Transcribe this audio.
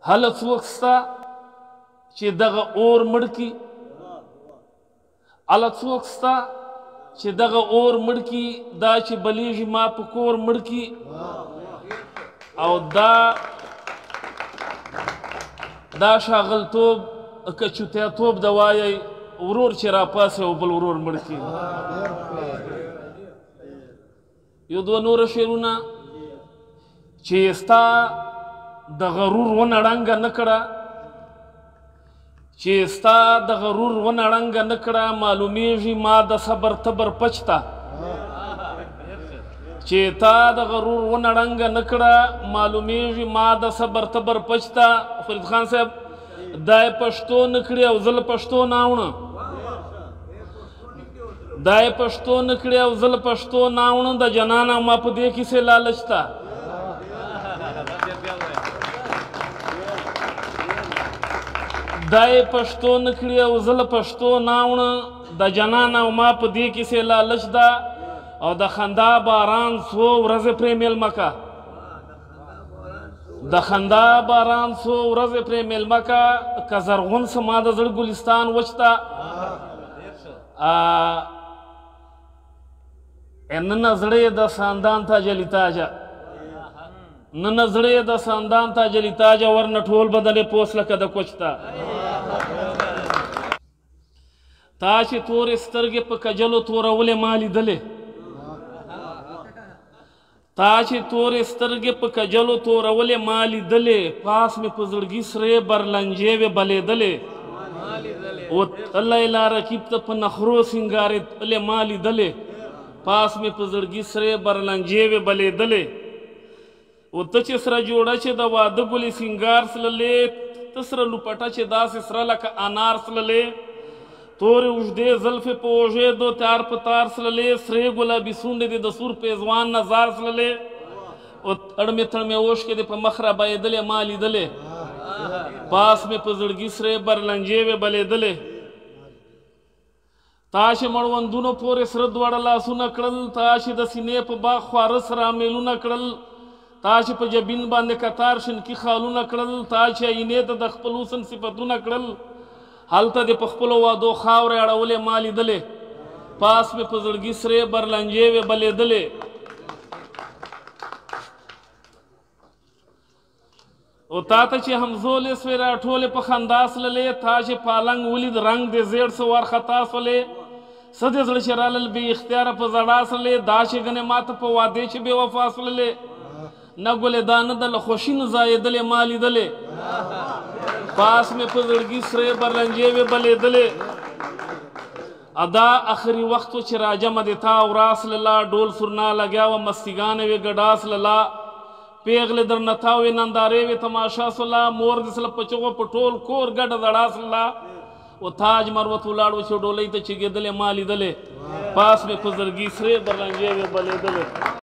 هله څوک سته چې دغه اور مړ کي هله څوک سته چې دغه اور مړ کي دا چې بلیږي ما په کور مړ کي او دا شاغلتوب که چوتیتوب د وایي ورور چې راپاسي او بل ورور مړ کي یو دوه نوره شعرونه چې ستا د غرور ونه ړنګه نه کړه چې ستا د غرور ونه ړنګه نه کړه معلومیږي ما د صبر تبر پچته چې تا د غرور ونه ړنګه نه کړه معلومیږي ما د صبر تبر پچته فرید خان صاحب دا یې پښتو نه کړي او زه له پښتو نه اوړه دا یې پښتو نه کړي او زه له پښتو نه اوړه د جنانه ما په دې کیسې لالچ ته دا یې پښتو نه کړي او زه له پښتو نه اوړه د جنانه ما په دې کیسې لالچ ده او د خندا باران څو ورځې پرې میلمه که د خندا باران څو ورځې پرې میلمه که که زرغون څه ما د زړه ګلستان وچ ته نن زړه د ساندان تاج علي تاجه نن زړه د ساندان تاج علي تاجه ورنه ټول بدلې پوس لکه د کوچ ته تا چې تورې سترګې په کجلو تورولې ما لیدلې تا چې تورې سترګې په کجلو تورولې ما لیدلې پاس مې په زړګي سرې برلنجې وې بلېدلې او تللی لا رقیب ته په نخرو سینګارې تلې ما لیدلې پاس مې په زړګي سرې برلنجې وې بلېدلې او ته چې سره جوړه چې د واده ګلې سینګار سللې ته سره لوپټه چې داسې سره لکه انار سللې تورې اوږدې زلفې په اوږې دو تار په تار سللې سرې ګلابي سونډې دې د سور پیزوان نظار سللې او تړمې تړمې اوښکې دې په مخ را بهېدلې ما لیدلې پاس مې په زړګي سرې برلنجې وې بلېدلې تا چې مړوندونو پورې سره دواړه لاسونه کړل تا چې د سینې په باغ خواره سره میلونه کړل تا چې په جبین باندې کتار شنکي خالونه کړل تا چې عینې ته د خپل حسن صفتونه کړل هلته دې په خپلو وعدو خاورې اړولې ما لیدلې پاس مې په زړګي سرې برلنجې وې بلېدلې او تا ته چې همزولې سوې راټولې په خندا سللې تا چې پالنګ ولید رنګ دې زیړ څه وارخطا سولې څه دې زړه چې رالل بې اختیاره په زړا سلې دا چې ګنې ما ته په وعدې چې بې وفا سوللې نه ګلې دا نه ده له خوښي نه ځایېدلې ما لیدلې پاس مې په زړګي سرې برلنجې وې بلېدلې ادا آخري وخت و چې راجمه دې تا وراس لله ډول سرنا لګیا وه مستیګانې وې ګډاس لله پیغلې درنه تا وې نندارې وې تماشا سله مور دې سله په چغو په ټول کور ګډه دړاس لله و تاج مروت ولاړ و چې ډولۍ ته چېږېدلې ما لیدلې پاس مې په زړګي سرې برلنجې وې بلېدلې